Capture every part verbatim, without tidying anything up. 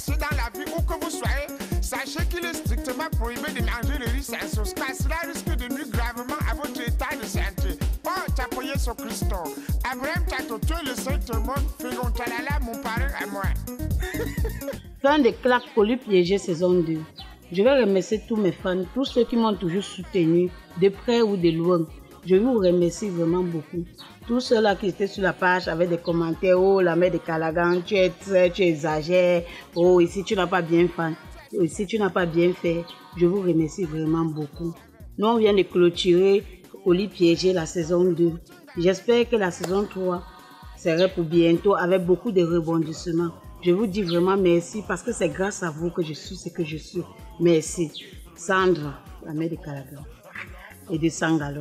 progresser dans la vie où que vous soyez, sachez qu'il est strictement prohibé de manger le riz sans sauce, car cela risque de nuire gravement à votre état de santé. Oh, t'appuyer sur Christo. Abraham Tato, tu es le seul au monde, Fégon Talala, mon parrain à moi. Fin de Claque Colis Piégé saison deux. Je vais remercier tous mes fans, tous ceux qui m'ont toujours soutenu, de près ou de loin. Je vous remercie vraiment beaucoup. Tous ceux-là qui étaient sur la page avec des commentaires, oh la mère de Calagan, tu, es, tu exagères, oh ici tu n'as pas bien fait, oh, ici tu n'as pas bien fait. Je vous remercie vraiment beaucoup. Nous on vient de clôturer Colis Piégé la saison deux. J'espère que la saison trois serait pour bientôt avec beaucoup de rebondissements. Je vous dis vraiment merci parce que c'est grâce à vous que je suis ce que je suis. Merci. Sandra, la mère de Calagan et de Sangalon.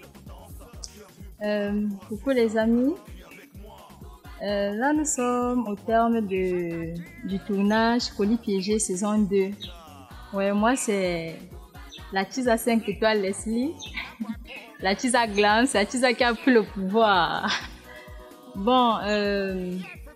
Euh, coucou les amis, euh, là nous sommes au terme de, du tournage Colis Piégé saison deux. Ouais, moi c'est la Tisa cinq étoiles Leslie, la Tisa Glance, la Tisa qui a pris le pouvoir. Bon, euh,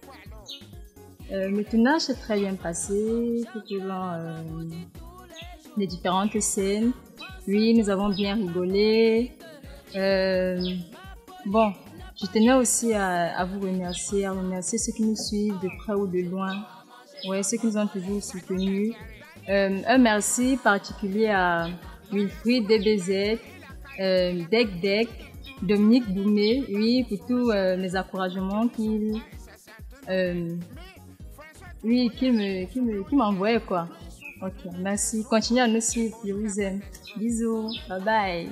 euh, le tournage s'est très bien passé tout au long euh, des différentes scènes. Oui, nous avons bien rigolé. Euh, Bon, je tenais aussi à, à vous remercier, à remercier ceux qui nous suivent de près ou de loin, ouais, ceux qui nous ont toujours soutenus. Euh, un merci particulier à Wilfried D B Z, euh, Dec Dec, Dominique Boumé, oui, pour tous euh, les encouragements qu'il euh, oui, qu'il me, qu'il me, qu'il m'envoyait, quoi. Ok, merci. Continuez à nous suivre, je vous aime. Bisous, bye bye.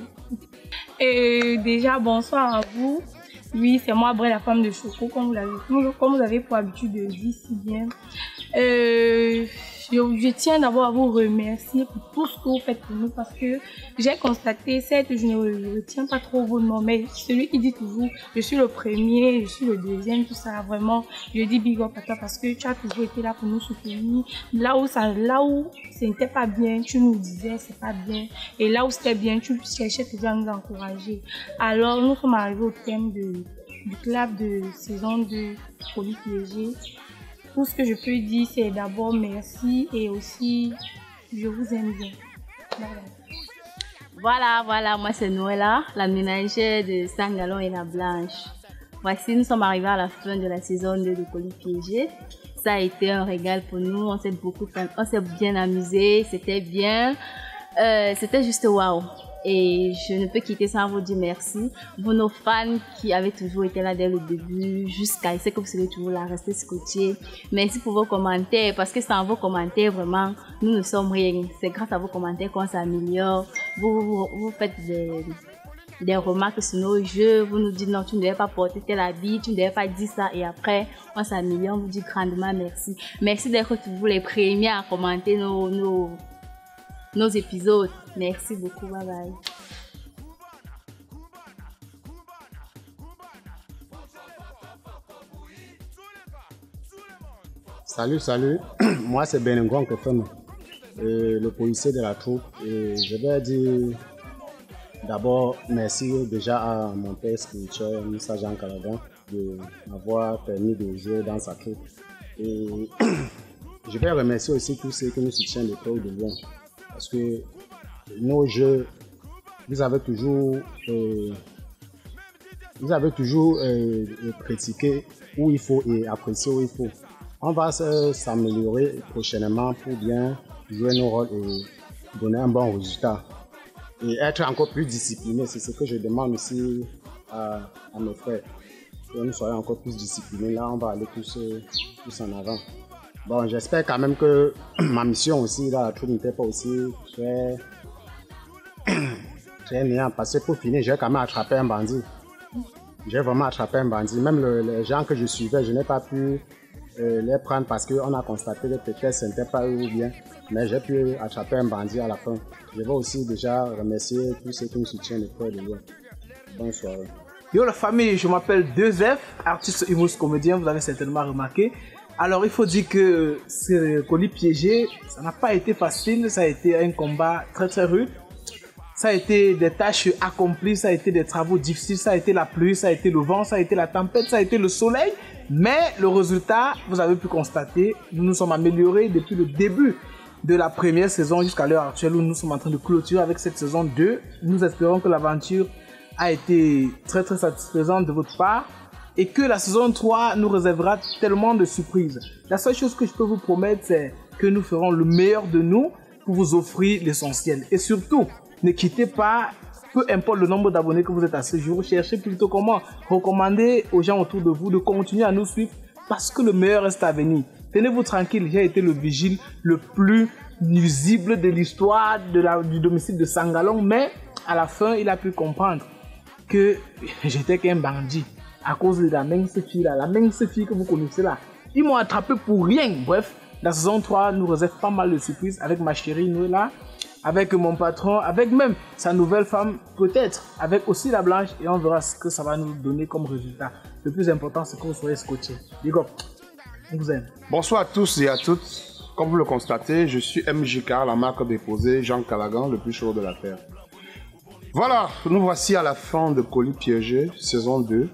Et déjà, bonsoir à vous. Oui, c'est moi, Bré, la femme de Choco, comme vous l'avez, comme vous avez pour habitude de dire si bien. Euh, je, je tiens d'abord à vous remercier pour tout ce que vous faites pour nous parce que j'ai constaté, certes, je ne retiens pas trop vos noms, mais celui qui dit toujours, je suis le premier, je suis le deuxième, tout ça, vraiment, je dis big up à toi parce que tu as toujours été là pour nous soutenir. Là où ça, là où ce n'était pas bien, tu nous disais c'est pas bien. Et là où c'était bien, tu cherchais toujours à nous encourager. Alors, nous sommes arrivés au thème de, du club de saison de Colis Piégé. Tout ce que je peux dire, c'est d'abord merci et aussi je vous aime bien. Voilà, voilà, voilà, moi c'est Noëlla, la ménagère de Sangalon et la Blanche. Voici, nous sommes arrivés à la fin de la saison deux de Colis Piégé. Ça a été un régal pour nous, on s'est beaucoup, on s'est bien amusé, c'était bien, euh, c'était juste waouh. Et je ne peux quitter sans vous dire merci. Vous, nos fans qui avaient toujours été là dès le début, jusqu'à, je sais que vous serez toujours là, restez scotchés. Merci pour vos commentaires, parce que sans vos commentaires, vraiment, nous ne sommes rien. C'est grâce à vos commentaires qu'on s'améliore. Vous, vous, vous faites des, des remarques sur nos jeux, vous nous dites non, tu ne devais pas porter tel habit, tu ne devais pas dire ça, et après, on s'améliore, on vous dit grandement merci. Merci d'être toujours les premiers à commenter nos, nos, nos épisodes. Merci beaucoup, bye bye. Salut, salut, moi c'est Benengon Kefem, le policier de la troupe. Et je vais dire d'abord merci déjà à mon père spirituel, Moussa Jean Calagan, de m'avoir permis de jouer dans sa troupe. Et je vais remercier aussi tous ceux qui nous soutiennent de près ou de loin. Parce que nos jeux, vous avez toujours, euh, vous avez toujours euh, critiqué où il faut et apprécié où il faut. On va s'améliorer prochainement pour bien jouer nos rôles et donner un bon résultat. Et être encore plus discipliné, c'est ce que je demande aussi à, à mes frères. Que nous soyons encore plus disciplinés, là on va aller tous, tous en avant. Bon, j'espère quand même que ma mission aussi, là, la troupe n'était pas aussi très, très néant. Parce que pour finir, j'ai quand même attrapé un bandit. J'ai vraiment attrapé un bandit. Même le, les gens que je suivais, je n'ai pas pu euh, les prendre parce qu'on a constaté que peut-être ce n'était pas eux ou bien. Mais j'ai pu attraper un bandit à la fin. Je veux aussi déjà remercier tous ceux qui me soutiennent de près et de loin. Bonne soirée. Yo la famille, je m'appelle deux F, artiste humoriste comédien, vous avez certainement remarqué. Alors il faut dire que ce Colis Piégé, ça n'a pas été facile, ça a été un combat très très rude. Ça a été des tâches accomplies, ça a été des travaux difficiles, ça a été la pluie, ça a été le vent, ça a été la tempête, ça a été le soleil. Mais le résultat, vous avez pu constater, nous nous sommes améliorés depuis le début de la première saison jusqu'à l'heure actuelle où nous sommes en train de clôturer avec cette saison deux. Nous espérons que l'aventure a été très très satisfaisante de votre part et que la saison trois nous réservera tellement de surprises. La seule chose que je peux vous promettre, c'est que nous ferons le meilleur de nous pour vous offrir l'essentiel. Et surtout, ne quittez pas, peu importe le nombre d'abonnés que vous êtes à ce jour, cherchez plutôt comment recommander aux gens autour de vous de continuer à nous suivre parce que le meilleur reste à venir. Tenez-vous tranquille, j'ai été le vigile le plus nuisible de l'histoire de la, du domicile de Sangalong, mais à la fin, il a pu comprendre que j'étais qu'un bandit à cause de la mince fille là, la mince fille que vous connaissez là. Ils m'ont attrapé pour rien. Bref, la saison trois nous réserve pas mal de surprises avec ma chérie Noëlla, avec mon patron, avec même sa nouvelle femme, peut-être, avec aussi la blanche, et on verra ce que ça va nous donner comme résultat. Le plus important, c'est que vous soyez scotchés. Big up, on vous aime. Bonsoir à tous et à toutes. Comme vous le constatez, je suis M J K, la marque déposée, Jean Calagan, le plus chaud de la terre. Voilà, nous voici à la fin de Colis Piégé, saison deux.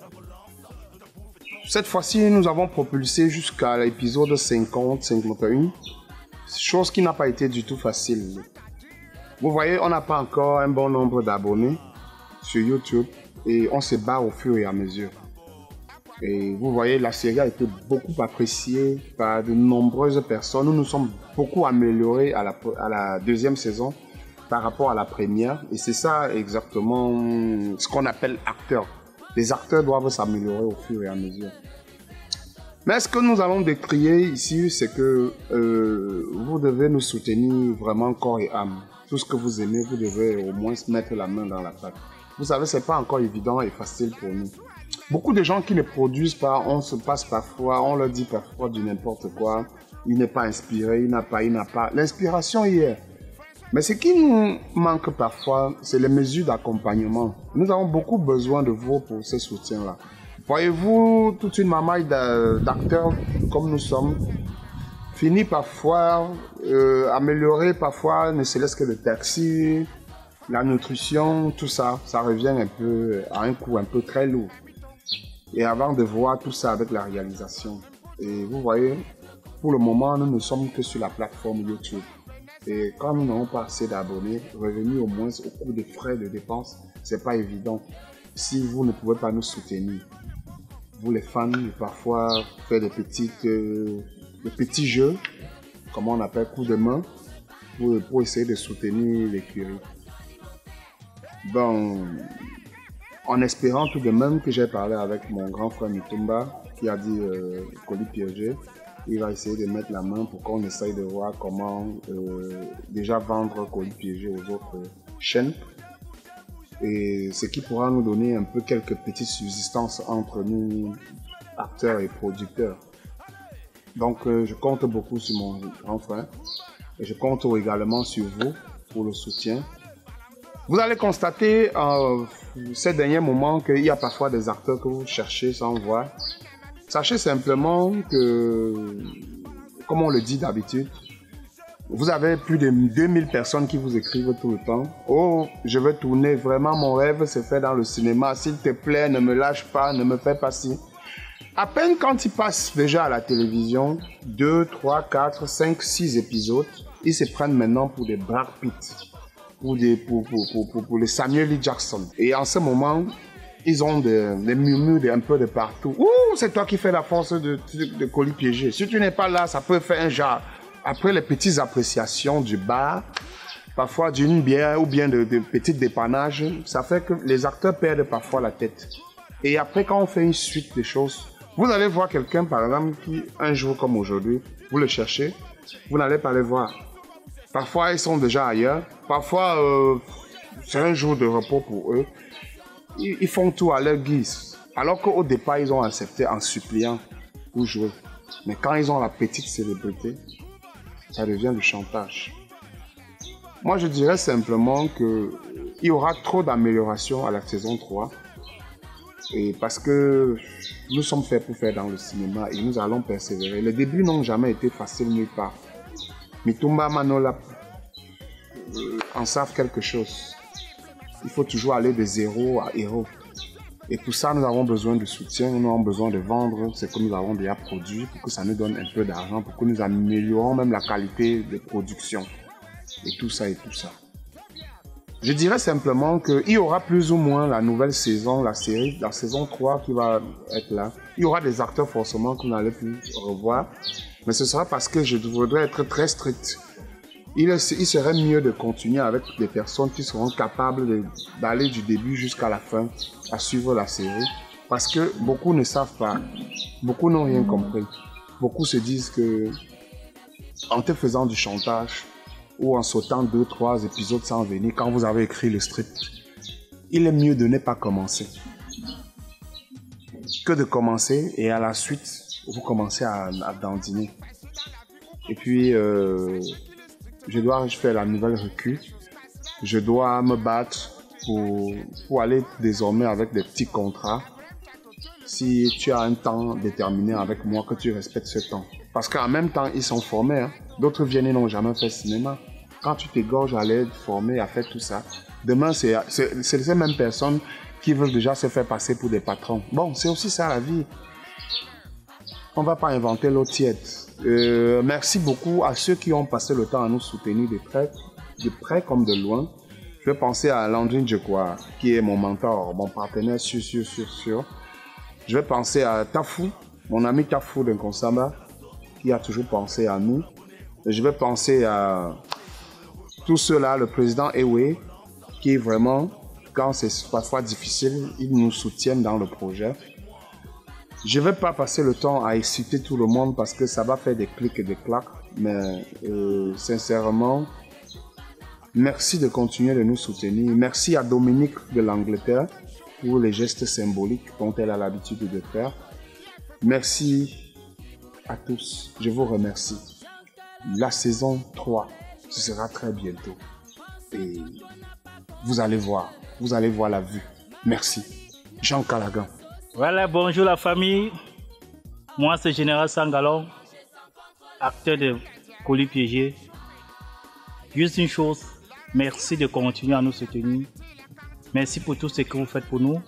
Cette fois-ci, nous avons propulsé jusqu'à l'épisode cinquante cinquante et un, chose qui n'a pas été du tout facile. Vous voyez, on n'a pas encore un bon nombre d'abonnés sur YouTube et on se bat au fur et à mesure. Et vous voyez, la série a été beaucoup appréciée par de nombreuses personnes. Nous nous sommes beaucoup améliorés à la, à la deuxième saison par rapport à la première. Et c'est ça exactement ce qu'on appelle acteurs. Les acteurs doivent s'améliorer au fur et à mesure. Mais ce que nous allons décrier ici, c'est que euh, vous devez nous soutenir vraiment corps et âme. Tout ce que vous aimez, vous devez au moins mettre la main dans la pâte. Vous savez, c'est pas encore évident et facile pour nous. Beaucoup de gens qui ne produisent pas, on se passe parfois, on leur dit parfois du n'importe quoi. Il n'est pas inspiré, il n'a pas, il n'a pas. L'inspiration y est. Mais ce qui nous manque parfois, c'est les mesures d'accompagnement. Nous avons beaucoup besoin de vous pour ce soutien-là. Voyez-vous, toute une mamaille d'acteurs comme nous sommes, finit parfois, euh, améliorer parfois, ne serait-ce que le taxi, la nutrition, tout ça, ça revient un peu à un coût un peu très lourd. Et avant de voir tout ça avec la réalisation. Et vous voyez, pour le moment, nous ne sommes que sur la plateforme YouTube. Et quand nous n'avons pas assez d'abonnés, revenir au moins au coût des frais de dépenses, c'est pas évident. Si vous ne pouvez pas nous soutenir, vous les fans, parfois faire des petites, euh, des petits jeux, comme on appelle coup de main, pour, pour essayer de soutenir l'écurie. Bon, en espérant tout de même que j'ai parlé avec mon grand frère Mitumba, qui a dit euh, Colis Piégé, il va essayer de mettre la main pour qu'on essaye de voir comment euh, déjà vendre Colis Piégé aux autres euh, chaînes. Et ce qui pourra nous donner un peu quelques petites subsistances entre nous, acteurs et producteurs. Donc euh, je compte beaucoup sur mon grand frère et je compte également sur vous pour le soutien. Vous allez constater euh, ces derniers moments qu'il y a parfois des acteurs que vous cherchez sans voir. Sachez simplement que, comme on le dit d'habitude, vous avez plus de deux mille personnes qui vous écrivent tout le temps. Oh, je veux tourner, vraiment mon rêve c'est fait dans le cinéma. S'il te plaît, ne me lâche pas, ne me fais pas ci. À peine quand ils passent déjà à la télévision, deux, trois, quatre, cinq, six épisodes, ils se prennent maintenant pour des Brad Pitt, pour, des, pour, pour, pour, pour, pour les Samuel L. Jackson. Et en ce moment, ils ont des, des murmures de, un peu de partout. Ouh, c'est toi qui fais la force de, de, de Colis Piégé. Si tu n'es pas là, ça peut faire un genre. Après les petites appréciations du bar, parfois d'une bière ou bien de, de petits dépannages, ça fait que les acteurs perdent parfois la tête. Et après, quand on fait une suite de choses, vous allez voir quelqu'un, par exemple, qui, un jour comme aujourd'hui, vous le cherchez, vous n'allez pas le voir. Parfois, ils sont déjà ailleurs. Parfois, euh, c'est un jour de repos pour eux. Ils, ils font tout à leur guise. Alors qu'au départ, ils ont accepté en suppliant pour jouer. Mais quand ils ont la petite célébrité, ça devient du chantage. Moi, je dirais simplement qu'il y aura trop d'améliorations à la saison trois. Et parce que nous sommes faits pour faire dans le cinéma et nous allons persévérer. Les débuts n'ont jamais été faciles nulle part. Mitumba, Manola euh, en savent quelque chose. Il faut toujours aller de zéro à héros. Et pour ça, nous avons besoin de soutien, nous avons besoin de vendre ce que nous avons déjà produit pour que ça nous donne un peu d'argent, pour que nous améliorons même la qualité de production. Et tout ça et tout ça. Je dirais simplement qu'il y aura plus ou moins la nouvelle saison, la série, la saison trois qui va être là. Il y aura des acteurs forcément qu'on n'allait plus revoir. Mais ce sera parce que je voudrais être très strict. Il, il serait mieux de continuer avec des personnes qui seront capables d'aller du début jusqu'à la fin à suivre la série. Parce que beaucoup ne savent pas. Beaucoup n'ont rien compris. Beaucoup se disent que en te faisant du chantage ou en sautant deux, trois épisodes sans venir, quand vous avez écrit le script, il est mieux de ne pas commencer que de commencer et à la suite, vous commencez à, à dandiner. Et puis, euh, je dois faire la nouvelle recrue. Je dois me battre pour, pour aller désormais avec des petits contrats. Si tu as un temps déterminé avec moi, que tu respectes ce temps. Parce qu'en même temps, ils sont formés. Hein. D'autres viennent et n'ont jamais fait cinéma. Quand tu t'égorges à l'aide, former, à faire tout ça, demain, c'est ces mêmes personnes qui veulent déjà se faire passer pour des patrons. Bon, c'est aussi ça la vie. On ne va pas inventer l'eau tiède. Euh, merci beaucoup à ceux qui ont passé le temps à nous soutenir de près, de près comme de loin. Je vais penser à Landrine Djekwa, qui est mon mentor, mon partenaire sûr, sûr, sûr, sûr. Je vais penser à Tafou, mon ami Tafou de Nkonsamba, qui a toujours pensé à nous. Et je vais penser à tous ceux-là, le président Ewe, qui vraiment, quand c'est parfois difficile, ils nous soutiennent dans le projet. Je ne vais pas passer le temps à exciter tout le monde parce que ça va faire des clics et des claques. Mais euh, sincèrement, merci de continuer de nous soutenir. Merci à Dominique de l'Angleterre pour les gestes symboliques dont elle a l'habitude de faire. Merci à tous. Je vous remercie. La saison trois, ce sera très bientôt. Et vous allez voir. Vous allez voir la vue. Merci. Jean Callaghan. Voilà, bonjour la famille. Moi, c'est Général Sangalon, acteur de Colis Piégé. Juste une chose, merci de continuer à nous soutenir. Merci pour tout ce que vous faites pour nous.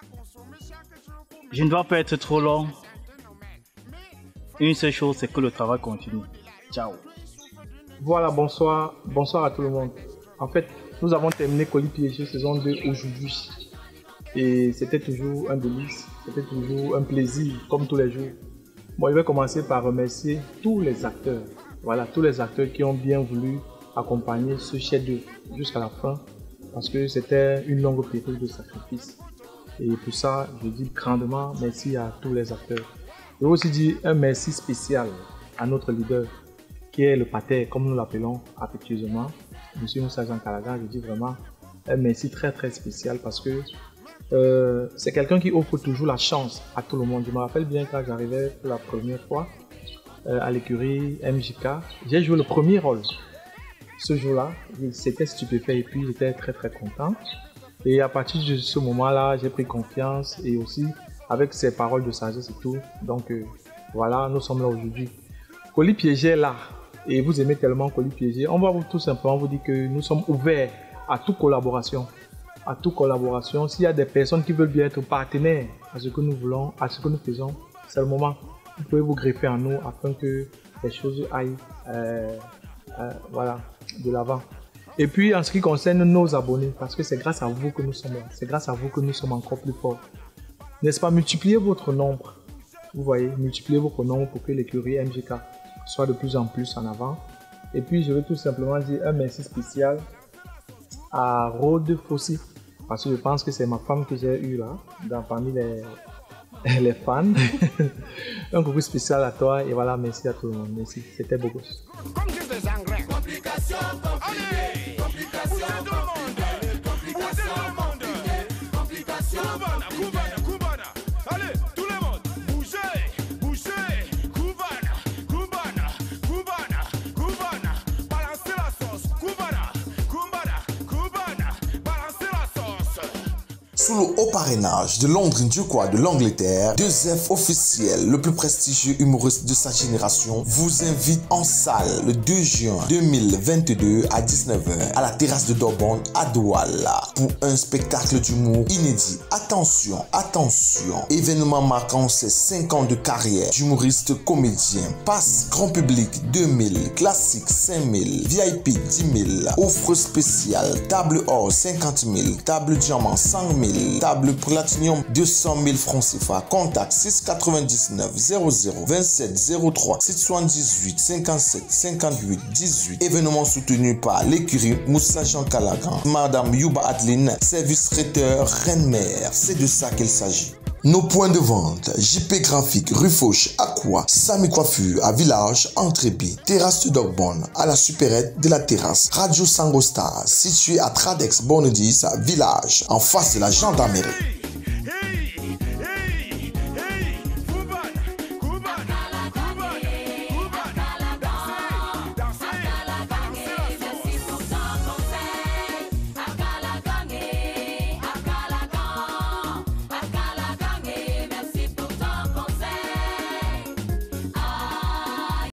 Je ne dois pas être trop long. Une seule chose, c'est que le travail continue. Ciao. Voilà, bonsoir. Bonsoir à tout le monde. En fait, nous avons terminé Colis Piégé saison deux aujourd'hui. Et c'était toujours un délice, c'était toujours un plaisir, comme tous les jours. Bon, je vais commencer par remercier tous les acteurs. Voilà, tous les acteurs qui ont bien voulu accompagner ce chef-d'œuvre jusqu'à la fin. Parce que c'était une longue période de sacrifice. Et pour ça, je dis grandement merci à tous les acteurs. Je veux aussi dire un merci spécial à notre leader, qui est le pater, comme nous l'appelons affectueusement, M. Moussa Jean Callaghan. Je dis vraiment un merci très très spécial parce que Euh, c'est quelqu'un qui offre toujours la chance à tout le monde. Je me rappelle bien quand j'arrivais pour la première fois euh, à l'écurie M J K, j'ai joué le premier rôle. Ce jour-là, c'était stupéfait et puis j'étais très très content. Et à partir de ce moment-là, j'ai pris confiance et aussi avec ses paroles de sagesse et tout. Donc euh, voilà, nous sommes là aujourd'hui. Colis Piégé est là et vous aimez tellement Colis Piégé. On va vous, tout simplement vous dire que nous sommes ouverts à toute collaboration. à toute collaboration. S'il y a des personnes qui veulent bien être partenaires à ce que nous voulons, à ce que nous faisons, c'est le moment. Vous pouvez vous greffer en nous afin que les choses aillent euh, euh, voilà, de l'avant. Et puis en ce qui concerne nos abonnés, parce que c'est grâce à vous que nous sommes là, c'est grâce à vous que nous sommes encore plus forts. N'est-ce pas, multipliez votre nombre. Vous voyez, multipliez votre nombre pour que l'écurie M J K soit de plus en plus en avant. Et puis je veux tout simplement dire un merci spécial à Rode Fossi. Parce que je pense que c'est ma femme que j'ai eue là, dans, parmi les, les fans. Un coucou spécial à toi et voilà, merci à tout le monde. Merci, c'était beau gosse. Sous le haut parrainage de Londres Ndjoukoua de l'Angleterre, deux F officiel, le plus prestigieux humoriste de sa génération, vous invite en salle le deux juin deux mille vingt-deux à dix-neuf heures à la terrasse de Dorbourn à Douala pour un spectacle d'humour inédit. Attention, attention, événement marquant ses cinq ans de carrière d'humoriste comédien. Passe grand public deux mille, classique cinq mille, V I P dix mille, offre spéciale, table or cinquante mille, table diamant cent mille, table platinum deux cent mille francs C F A. Contact six quatre-vingt-dix-neuf zéro zéro vingt-sept zéro trois six soixante-dix-huit cinquante-sept cinquante-huit dix-huit. Événement soutenu par l'écurie Moussa Jean Calagan, Madame Yuba Adeline, service traiteur Reine-Mère. C'est de ça qu'il s'agit. Nos points de vente, J P Graphique, Rue Fauche, Aqua, Sami Coiffure, à Village, Entrepie, Terrasse de Dorbourn, à la supérette de la terrasse, Radio Sangostar, situé à Tradex, Borne dix, Village, en face de la gendarmerie.